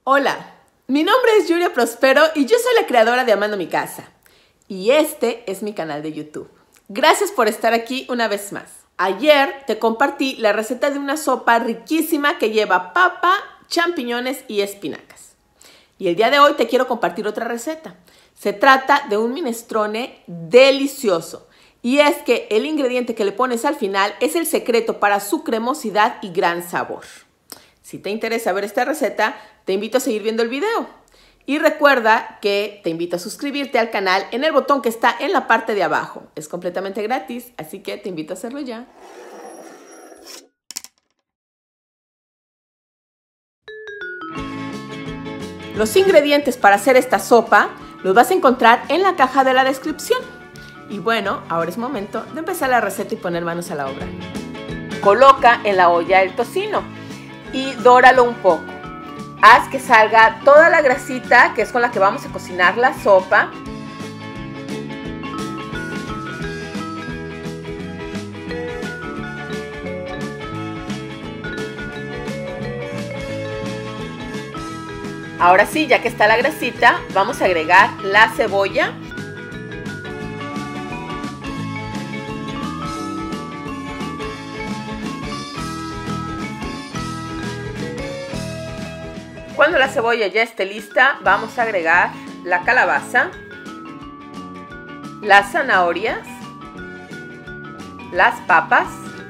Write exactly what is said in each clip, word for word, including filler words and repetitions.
Hola, mi nombre es Yuria Prospero y yo soy la creadora de Amando mi Casa. Y este es mi canal de YouTube. Gracias por estar aquí una vez más. Ayer te compartí la receta de una sopa riquísima que lleva papa, champiñones y espinacas. Y el día de hoy te quiero compartir otra receta. Se trata de un minestrone delicioso. Y es que el ingrediente que le pones al final es el secreto para su cremosidad y gran sabor. Si te interesa ver esta receta, te invito a seguir viendo el video. Y recuerda que te invito a suscribirte al canal en el botón que está en la parte de abajo. Es completamente gratis, así que te invito a hacerlo ya. Los ingredientes para hacer esta sopa los vas a encontrar en la caja de la descripción. Y bueno, ahora es momento de empezar la receta y poner manos a la obra. Coloca en la olla el tocino y dóralo un poco. Haz que salga toda la grasita, que es con la que vamos a cocinar la sopa. Ahora sí, ya que está la grasita, vamos a agregar la cebolla. Cuando la cebolla ya esté lista, vamos a agregar la calabaza, las zanahorias, las papas.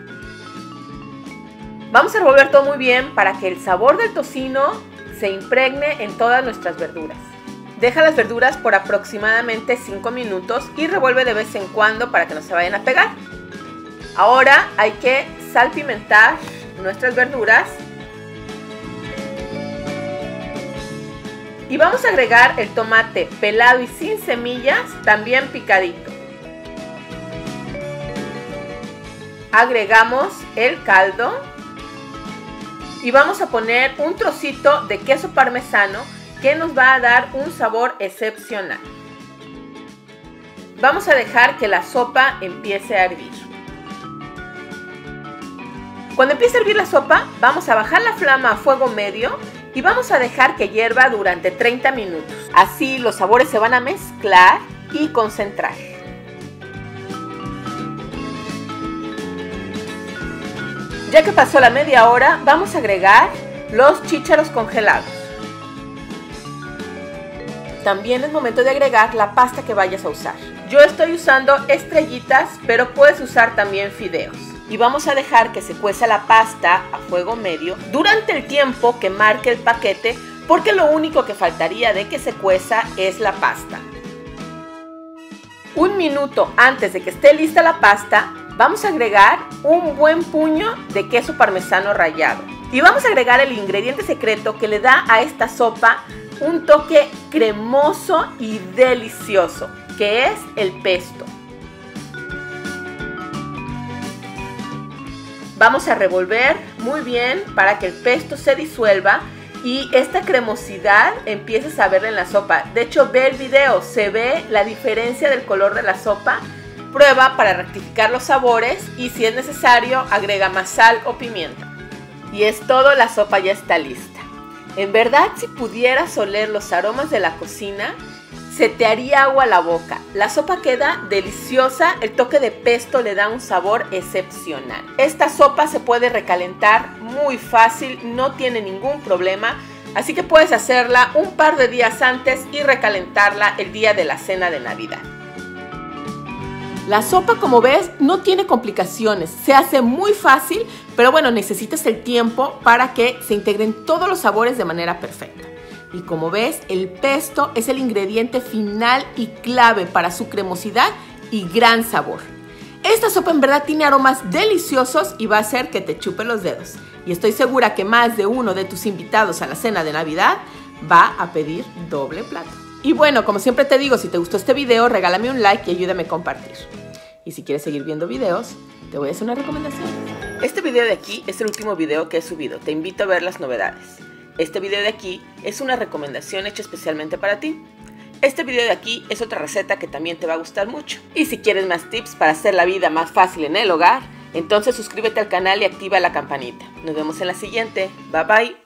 Vamos a revolver todo muy bien para que el sabor del tocino se impregne en todas nuestras verduras. Deja las verduras por aproximadamente cinco minutos y revuelve de vez en cuando para que no se vayan a pegar. Ahora hay que salpimentar nuestras verduras. Y vamos a agregar el tomate pelado y sin semillas, también picadito. Agregamos el caldo. Y vamos a poner un trocito de queso parmesano que nos va a dar un sabor excepcional. Vamos a dejar que la sopa empiece a hervir. Cuando empiece a hervir la sopa, vamos a bajar la flama a fuego medio y vamos a dejar que hierva durante treinta minutos. Así los sabores se van a mezclar y concentrar. Ya que pasó la media hora, vamos a agregar los chícharos congelados. También es momento de agregar la pasta que vayas a usar. Yo estoy usando estrellitas, pero puedes usar también fideos. Y vamos a dejar que se cueza la pasta a fuego medio durante el tiempo que marque el paquete, porque lo único que faltaría de que se cueza es la pasta. Un minuto antes de que esté lista la pasta, vamos a agregar un buen puño de queso parmesano rallado. Y vamos a agregar el ingrediente secreto que le da a esta sopa un toque cremoso y delicioso, que es el pesto. Vamos a revolver muy bien para que el pesto se disuelva y esta cremosidad empieces a verla en la sopa. De hecho, ve el video, se ve la diferencia del color de la sopa. Prueba para rectificar los sabores y si es necesario agrega más sal o pimienta. Y es todo, la sopa ya está lista. En verdad, si pudieras oler los aromas de la cocina, se te haría agua a la boca. La sopa queda deliciosa, el toque de pesto le da un sabor excepcional. Esta sopa se puede recalentar muy fácil, no tiene ningún problema, así que puedes hacerla un par de días antes y recalentarla el día de la cena de Navidad. La sopa, como ves, no tiene complicaciones, se hace muy fácil, pero bueno, necesitas el tiempo para que se integren todos los sabores de manera perfecta. Y como ves, el pesto es el ingrediente final y clave para su cremosidad y gran sabor. Esta sopa en verdad tiene aromas deliciosos y va a hacer que te chupe los dedos. Y estoy segura que más de uno de tus invitados a la cena de Navidad va a pedir doble plato. Y bueno, como siempre te digo, si te gustó este video, regálame un like y ayúdame a compartir. Y si quieres seguir viendo videos, te voy a hacer una recomendación. Este video de aquí es el último video que he subido. Te invito a ver las novedades. Este video de aquí es una recomendación hecha especialmente para ti. Este video de aquí es otra receta que también te va a gustar mucho. Y si quieres más tips para hacer la vida más fácil en el hogar, entonces suscríbete al canal y activa la campanita. Nos vemos en la siguiente. Bye bye.